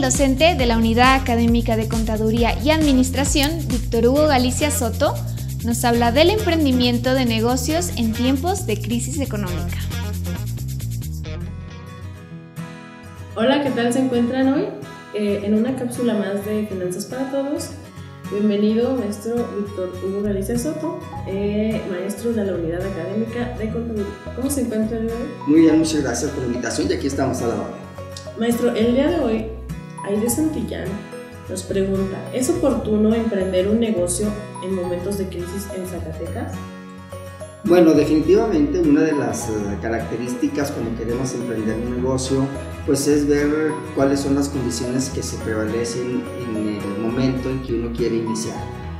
docente de la Unidad Académica de Contaduría y Administración, Víctor Hugo Galicia Soto, nos habla del emprendimiento de negocios en tiempos de crisis económica. Hola, ¿qué tal se encuentran hoy? En una cápsula más de Finanzas para Todos. Bienvenido, maestro Víctor Hugo Galicia Soto, maestro de la Unidad Académica de Contaduría. ¿Cómo se encuentra el día de hoy? Muy bien, muchas gracias por la invitación y aquí estamos a la hora. Maestro, el día de hoy, Aide Santillán nos pregunta, ¿es oportuno emprender un negocio en momentos de crisis en Zacatecas? Bueno, definitivamente una de las características cuando queremos emprender un negocio pues es ver cuáles son las condiciones que se prevalecen en el momento en que uno quiere iniciar.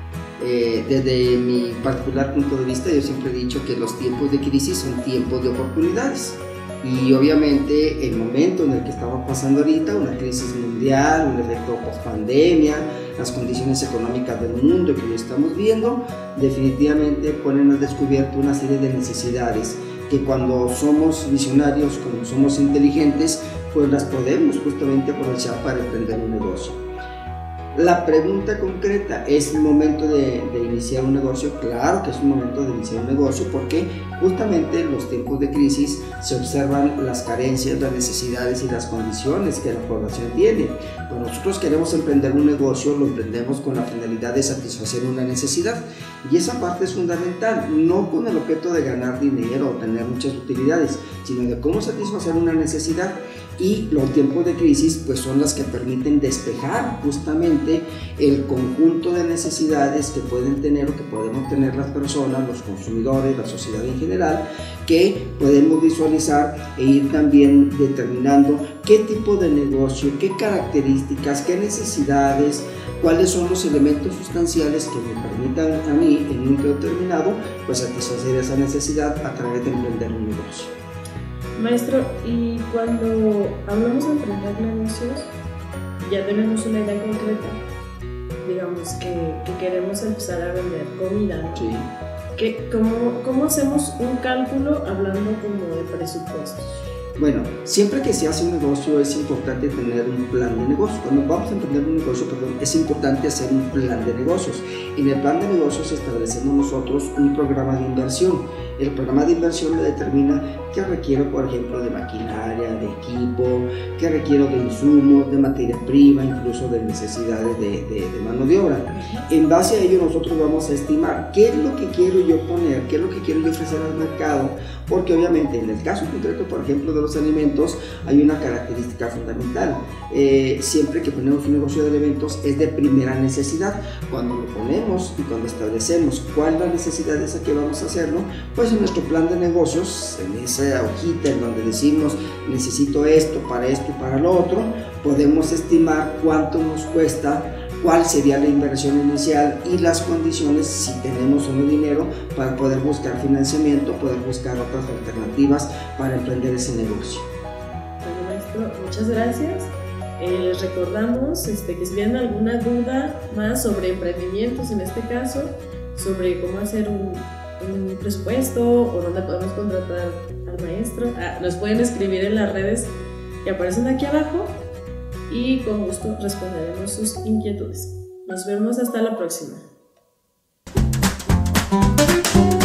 Desde mi particular punto de vista, yo siempre he dicho que los tiempos de crisis son tiempos de oportunidades. Y obviamente el momento en el que estamos pasando ahorita, una crisis mundial, un efecto post-pandemia, las condiciones económicas del mundo que hoy estamos viendo, definitivamente ponen al descubierto una serie de necesidades que cuando somos visionarios, cuando somos inteligentes, pues las podemos justamente aprovechar para emprender un negocio. La pregunta concreta, ¿es el momento de iniciar un negocio? Claro que es un momento de iniciar un negocio porque justamente en los tiempos de crisis se observan las carencias, las necesidades y las condiciones que la población tiene. Cuando nosotros queremos emprender un negocio, lo emprendemos con la finalidad de satisfacer una necesidad y esa parte es fundamental, no con el objeto de ganar dinero o tener muchas utilidades, sino de cómo satisfacer una necesidad. Y los tiempos de crisis pues son las que permiten despejar justamente el conjunto de necesidades que pueden tener o que podemos tener las personas, los consumidores, la sociedad en general, que podemos visualizar e ir también determinando qué tipo de negocio, qué características, qué necesidades, cuáles son los elementos sustanciales que me permitan a mí en un momento determinado pues satisfacer esa necesidad a través de emprender un negocio. Maestro, y cuando hablamos de emprender negocios, ya tenemos una idea concreta, digamos que queremos empezar a vender comida, ¿no? Sí. ¿Cómo hacemos un cálculo hablando como de presupuestos? Bueno, siempre que se hace un negocio es importante tener un plan de negocio. Cuando vamos a emprender un negocio, es importante hacer un plan de negocios. En el plan de negocios establecemos nosotros un programa de inversión. El programa de inversión le determina qué requiero, por ejemplo, de maquinaria, de equipo, qué requiero de insumos, de materia prima, incluso de necesidades de mano de obra. En base a ello nosotros vamos a estimar qué es lo que quiero yo poner, qué es lo que quiero yo ofrecer al mercado, porque obviamente en el caso concreto, por ejemplo, de los alimentos, hay una característica fundamental. Siempre que ponemos un negocio de alimentos es de primera necesidad. Cuando lo ponemos y cuando establecemos cuál es la necesidad esa que vamos a hacerlo, pues en nuestro plan de negocios, en esa hojita en donde decimos necesito esto y para lo otro, podemos estimar cuánto nos cuesta, cuál sería la inversión inicial y las condiciones, si tenemos o no dinero, para poder buscar financiamiento, poder buscar otras alternativas para emprender ese negocio. Bueno, maestro, muchas gracias. Les recordamos que si tienen alguna duda más sobre emprendimientos, en este caso, sobre cómo hacer un presupuesto o dónde podemos contratar al maestro, nos pueden escribir en las redes que aparecen aquí abajo y con gusto responderemos sus inquietudes. Nos vemos hasta la próxima.